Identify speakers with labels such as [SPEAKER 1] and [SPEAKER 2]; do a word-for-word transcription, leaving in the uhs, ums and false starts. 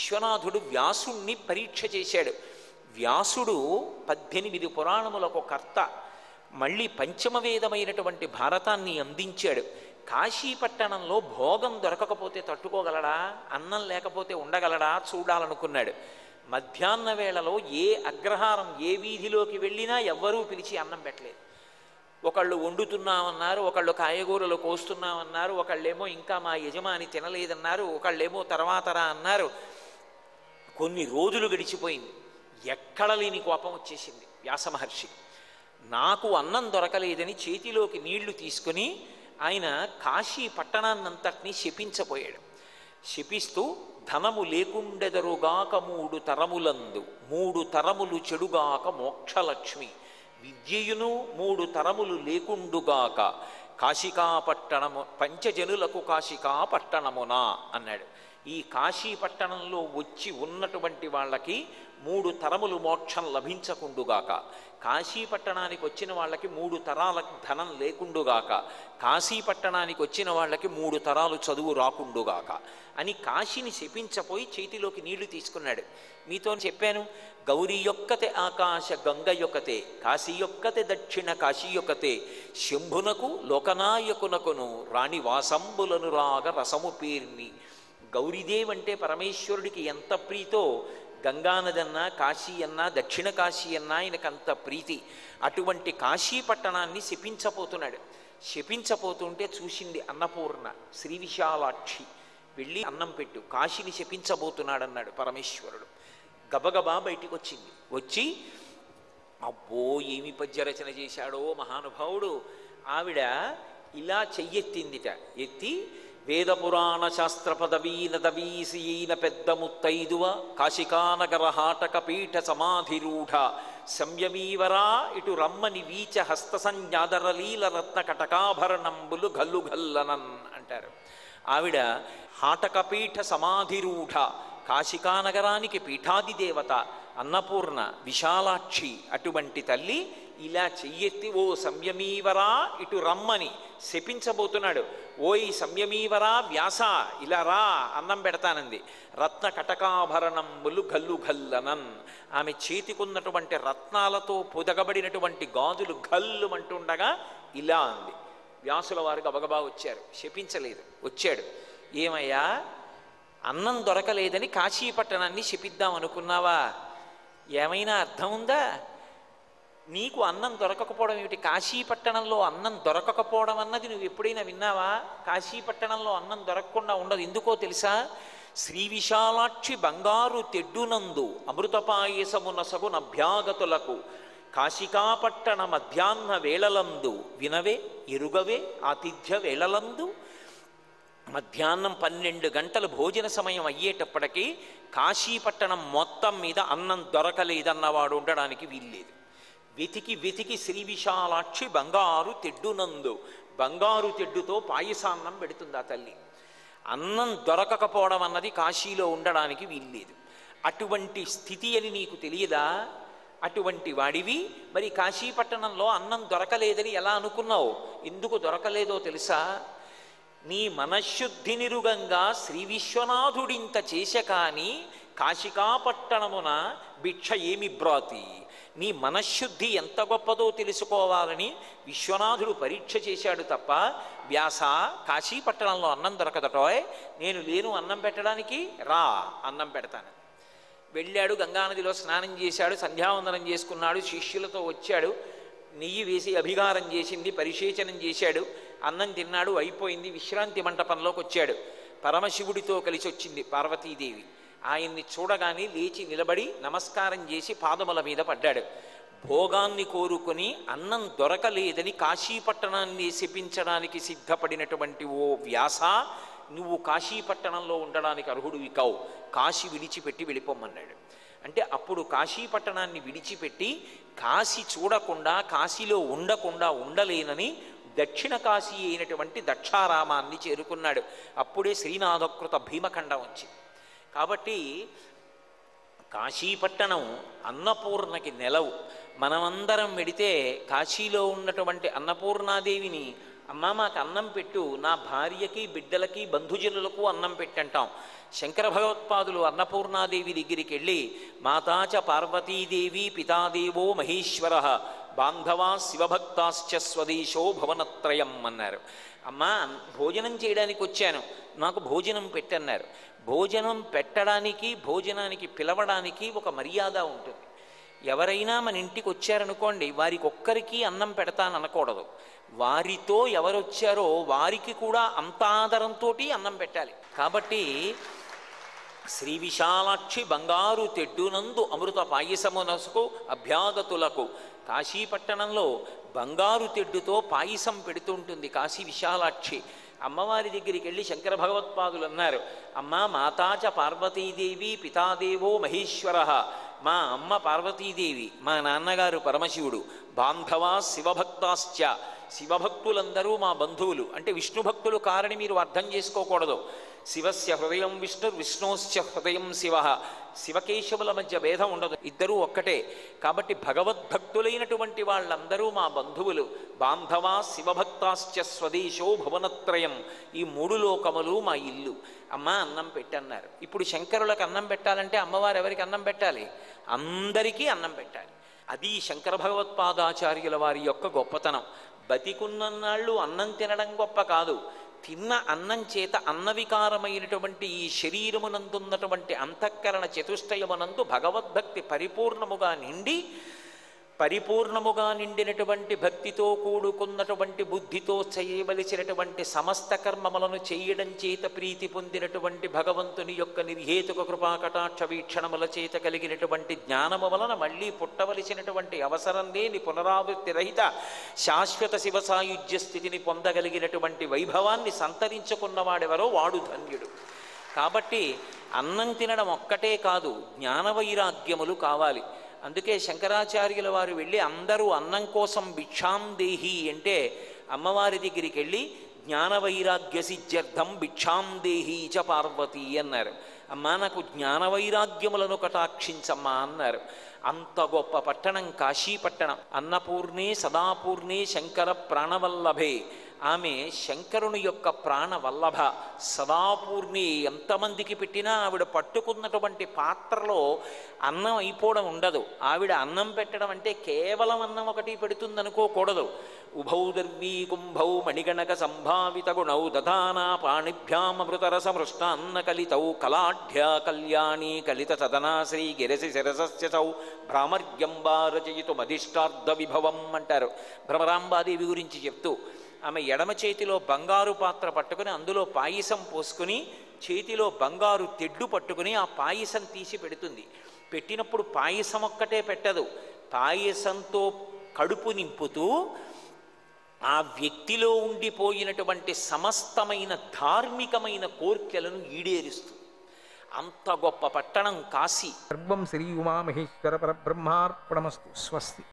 [SPEAKER 1] విశ్వనాథుడు వ్యాసుణ్ణి పరీక్ష చేశాడు. వ్యాసుడు పద్దెనిమిది పురాణములకు కర్త, మళ్ళీ పంచమవేదమైనటువంటి భారతాన్ని అందించాడు. కాశీపట్టణంలో భోగం దొరకకపోతే తట్టుకోగలడా? అన్నం లేకపోతే ఉండగలడా? చూడాలనుకున్నాడు. మధ్యాహ్న వేళలో ఏ అగ్రహారం ఏ వీధిలోకి వెళ్ళినా ఎవ్వరూ పిలిచి అన్నం పెట్టలేదు. ఒకళ్ళు వండుతున్నామన్నారు, ఒకళ్ళు కాయగూరలు కోస్తున్నామన్నారు, ఒకళ్ళేమో ఇంకా మా యజమాని తినలేదన్నారు, ఒకళ్ళేమో తర్వాతరా అన్నారు. కొన్ని రోజులు గడిచిపోయింది. ఎక్కడ లేని కోపం వచ్చేసింది వ్యాసమహర్షి. నాకు అన్నం దొరకలేదని చేతిలోకి నీళ్లు తీసుకుని ఆయన కాశీ పట్టణాన్నంతటినీ శపించబోయాడు. శపిస్తూ ధనము లేకుండెదరుగాక మూడు తరములందు, మూడు తరములు చెడుగాక మోక్షలక్ష్మి, విద్యయును మూడు తరములు లేకుండుగాక కాశికాపట్టణము పంచజనులకు కాశికాపట్టణమునా అన్నాడు. ఈ కాశీ పట్టణంలో వచ్చి ఉన్నటువంటి వాళ్ళకి మూడు తరములు మోక్షం లభించకుండుగాక, కాశీ పట్టణానికి వచ్చిన వాళ్ళకి మూడు తరాల ధనం లేకుండుగాక, కాశీ పట్టణానికి వచ్చిన వాళ్ళకి మూడు తరాలు చదువు రాకుండుగాక అని కాశీని శపించపోయి చేతిలోకి నీళ్లు తీసుకున్నాడు. మీతో చెప్పాను, గౌరీ యొక్కతే ఆకాశ గంగ యొక్కతే, కాశీ యొక్కతే దక్షిణ కాశీ యొక్కతే, శంభునకు లోకనాయకునకును రాణి వాసంబులను రాగ రసము పేర్ని. గౌరీదేవి అంటే పరమేశ్వరుడికి ఎంత ప్రీతో గంగానది అన్నా కాశీ అన్నా దక్షిణ కాశీ అన్నా ఆయనకంత ప్రీతి. అటువంటి కాశీ పట్టణాన్ని శపించపోతున్నాడు. శపించపోతుంటే చూసింది అన్నపూర్ణ, శ్రీ విశాలాక్షి, వెళ్ళి అన్నం పెట్టు, కాశీని శపించబోతున్నాడన్నాడు పరమేశ్వరుడు. గబగబా బయటికి వచ్చింది. వచ్చి అబ్బో ఏమి పద్యరచన చేశాడో మహానుభావుడు. ఆవిడ ఇలా చెయ్యెత్తిందిట. ఎత్తి వేదపురాణ శాస్త్ర పదవీన దవీసియైన పెద్ద ముత్తైదువ కాశికానగర హాటక పీఠ సమాధిరూఢ సంయమీవరా ఇటు రమ్మని వీచ హస్త సంజ్ఞాదరలీల రత్న కటకాభరణంబులు గల్లు గల్లనన్ అంటారు. ఆవిడ హాటకపీఠ సమాధిరూఢ, కాశికానగరానికి పీఠాది దేవత అన్నపూర్ణ విశాలాక్షి అటువంటి తల్లి ఇలా చెయ్యెత్తి ఓ సంయమీవరా ఇటు రమ్మని శపించబోతున్నాడు. ఓయ్ సంయమీవరా వ్యాస ఇలా రా అన్నం పెడతానంది. రత్న కటకాభరణంబులు గల్లు గల్లనన్, ఆమె చేతికున్నటువంటి రత్నాలతో పొదగబడినటువంటి గాజులు గల్లు అంటుండగా ఇలా అంది. వ్యాసుల వారు గబగబా వచ్చారు. శపించలేదు, వచ్చాడు. ఏమయ్యా, అన్నం దొరకలేదని కాశీపట్టణాన్ని శపిద్దాం అనుకున్నావా? ఏమైనా అర్థం ఉందా? నీకు అన్నం దొరకకపోవడం ఏమిటి? కాశీపట్టణంలో అన్నం దొరకకపోవడం అన్నది నువ్వు ఎప్పుడైనా విన్నావా? కాశీపట్టణంలో అన్నం దొరకకుండా ఉండదు. ఎందుకో తెలుసా? శ్రీ విశాలాక్షి బంగారు తెడ్డునందు అమృతపాయసమున సగునభ్యాగతులకు కాశికాపట్టణ మధ్యాహ్న వేళలందు వినవే ఎరుగవే ఆతిథ్య వేళలందు. మధ్యాహ్నం పన్నెండు గంటల భోజన సమయం అయ్యేటప్పటికీ కాశీపట్టణం మొత్తం మీద అన్నం దొరకలేదన్నవాడు ఉండడానికి వీల్లేదు. వెతికి వెతికి శ్రీ విశాలాక్షి బంగారు తెడ్డునందు, బంగారు తెడ్డుతో పాయసాన్నం పెడుతుంది ఆ తల్లి. అన్నం దొరకకపోవడం అన్నది కాశీలో ఉండడానికి వీల్లేదు. అటువంటి స్థితి అని నీకు తెలియదా? అటువంటి వాడివి మరి కాశీపట్టణంలో అన్నం దొరకలేదని ఎలా అనుకున్నావు? ఎందుకు దొరకలేదో తెలుసా? నీ మనశ్శుద్ధి నిరుగంగా శ్రీ విశ్వనాథుడింత చేశ కాని కాశికాపట్టణమున భిక్ష ఏమి బ్రాతి. నీ మనశ్శుద్ధి ఎంత గొప్పదో తెలుసుకోవాలని విశ్వనాథుడు పరీక్ష చేశాడు తప్ప, వ్యాస కాశీపట్టణంలో అన్నం దొరకదటోయ్, నేను లేను అన్నం పెట్టడానికి, రా అన్నం పెడతాను. వెళ్ళాడు, గంగానదిలో స్నానం చేశాడు, సంధ్యావందనం చేసుకున్నాడు, శిష్యులతో వచ్చాడు, నెయ్యి వేసి అభిగారం చేసింది, పరిశేచనం చేశాడు, అన్నం తిన్నాడు, అయిపోయింది. విశ్రాంతి మంటపంలోకి వచ్చాడు. పరమశివుడితో కలిసి వచ్చింది పార్వతీదేవి. ఆయన్ని చూడగానే లేచి నిలబడి నమస్కారం చేసి పాదముల మీద పడ్డాడు. భోగాన్ని కోరుకొని అన్నం దొరకలేదని కాశీపట్టణాన్ని శపించడానికి సిద్ధపడినటువంటి ఓ వ్యాస, నువ్వు కాశీపట్టణంలో ఉండడానికి అర్హుడివి కావు, కాశీ విడిచిపెట్టి వెళ్ళిపోమన్నాడు. అంటే అప్పుడు కాశీపట్టణాన్ని విడిచిపెట్టి కాశీ చూడకుండా కాశీలో ఉండకుండా ఉండలేనని దక్షిణ కాశీ అయినటువంటి దక్షారామాన్ని చేరుకున్నాడు. అప్పుడే శ్రీనాథకృత భీమఖండం వచ్చింది. కాబట్టి కాశీపట్టణం అన్నపూర్ణకి నెలవు. మనమందరం వెడితే కాశీలో ఉన్నటువంటి అన్నపూర్ణాదేవిని అమ్మా మాకు అన్నం పెట్టు, నా భార్యకి బిడ్డలకి బంధుజనులకు అన్నం పెట్టంటాం. శంకర భగవత్పాదులు అన్నపూర్ణాదేవి దగ్గరికి వెళ్ళి మాతాచ పార్వతీదేవి పితాదేవో మహేశ్వర బాంధవా శివభక్తాశ్చ స్వదేశో భవనత్రయం అన్నారు. అమ్మా భోజనం చేయడానికి వచ్చాను, నాకు భోజనం పెట్టన్నారు. భోజనం పెట్టడానికి భోజనానికి పిలవడానికి ఒక మర్యాద ఉంటుంది. ఎవరైనా మన ఇంటికి వచ్చారనుకోండి, వారికి ఒక్కరికి అన్నం పెడతాననకూడదు. వారితో ఎవరొచ్చారో వారికి కూడా అంత ఆదరంతో అన్నం పెట్టాలి. కాబట్టి శ్రీ విశాలాక్షి బంగారు తెడ్డునందు అమృత పాయసమునసుకు అభ్యాగతులకు, కాశీపట్టణంలో బంగారు తెడ్డుతో పాయసం పెడుతుంటుంది కాశీ విశాలాక్షి. అమ్మవారి దగ్గరికి వెళ్ళి శంకర భగవత్పాదులు అన్నారు, అమ్మా మాతాచ పార్వతీదేవి పితాదేవో మహేశ్వర, మా అమ్మ పార్వతీదేవి, మా నాన్నగారు పరమశివుడు, బాంధవా శివభక్తాశ్చ, శివభక్తులందరూ మా బంధువులు. అంటే విష్ణు భక్తులు కారని మీరు అర్థం చేసుకోకూడదు. శివస్య హృదయం విష్ణు విష్ణోశ్చ హృదయం శివ, శివకేశవుల మధ్య భేదం ఉండదు, ఇద్దరూ ఒక్కటే. కాబట్టి భగవద్భక్తులైనటువంటి వాళ్ళందరూ మా బంధువులు. బాంధవా శివభక్తాశ్చ స్వదేశో భువనత్రయం, ఈ మూడు లోకములు మా ఇల్లు. అమ్మ అన్నం పెట్టన్నారు. ఇప్పుడు శంకరులకు అన్నం పెట్టాలంటే అమ్మవారు ఎవరికి అన్నం పెట్టాలి? అందరికీ అన్నం పెట్టాలి. అది శంకర భగవత్పాదాచార్యుల వారి యొక్క గొప్పతనం. బతికున్నన్నాళ్ళు అన్నం తినడం గొప్ప కాదు, తిన్న అన్నం చేత అన్నవికారమైనటువంటి ఈ శరీరమునందున్నటువంటి అంతఃకరణ చతుష్టయమునందు భగవద్భక్తి పరిపూర్ణముగా నిండి, పరిపూర్ణముగా నిండినటువంటి భక్తితో కూడుకున్నటువంటి బుద్ధితో చేయవలసినటువంటి సమస్త కర్మములను చేయడం చేత ప్రీతి పొందినటువంటి భగవంతుని యొక్క నిర్హేతుక కృపాకటాక్ష వీక్షణముల చేత కలిగినటువంటి జ్ఞానము వలన మళ్ళీ పుట్టవలసినటువంటి అవసరం లేని పునరావృత్తి రహిత శాశ్వత శివ సాయుధ్య స్థితిని పొందగలిగినటువంటి వైభవాన్ని సంతరించుకున్నవాడెవరో వాడు ధన్యుడు. కాబట్టి అన్నం తినడం ఒక్కటే కాదు, జ్ఞానవైరాగ్యములు కావాలి. అందుకే శంకరాచార్యుల వారు వెళ్ళి అందరూ అన్నం కోసం భిక్షాం దేహి అంటే అమ్మవారి దగ్గరికి వెళ్ళి జ్ఞానవైరాగ్య సిద్ధ్యర్థం భిక్షాం దేహి చ పార్వతి అన్నారు. అమ్మా నాకు జ్ఞానవైరాగ్యములను కటాక్షించమ్మా అన్నారు. అంత గొప్ప పట్టణం కాశీపట్టణం. అన్నపూర్ణే సదాపూర్ణే శంకర ప్రాణవల్లభే, ఆమె శంకరుని యొక్క ప్రాణవల్లభ. సదాపూర్ణి, ఎంతమందికి పెట్టినా ఆవిడ పట్టుకున్నటువంటి పాత్రలో అన్నం అయిపోవడం ఉండదు. ఆవిడ అన్నం పెట్టడం అంటే కేవలం అన్నం ఒకటి పెడుతుందనుకోకూడదు. ఉభౌ దర్వీ కుంభౌ మణిగణక సంభావిత గుణౌ దధానా పాణిభ్యామృతరస మృష్టాన్న కలితౌ కలాఢ్య కళ్యాణీ కలిత సదనా శ్రీ గిరసి శిరసస్యసౌ భ్రామర్యంబా రచయితు మధిష్టార్థ విభవం అంటారు భ్రమరాంబాదేవి గురించి చెప్తూ. ఆమె ఎడమ చేతిలో బంగారు పాత్ర పట్టుకుని అందులో పాయసం పోసుకుని, చేతిలో బంగారు తెడ్డు పట్టుకుని ఆ పాయసం తీసి పెడుతుంది. పెట్టినప్పుడు పాయసం ఒక్కటే పెట్టదు, పాయసంతో కడుపు నింపుతూ ఆ వ్యక్తిలో ఉండిపోయినటువంటి సమస్తమైన ధార్మికమైన కోర్కెలను ఈడేరుస్తుంది. అంత గొప్ప పట్టణం కాశీ.
[SPEAKER 2] సర్వం శ్రీ ఉమామహేశ్వర పరబ్రహ్మార్పణమస్తు. స్వస్తి.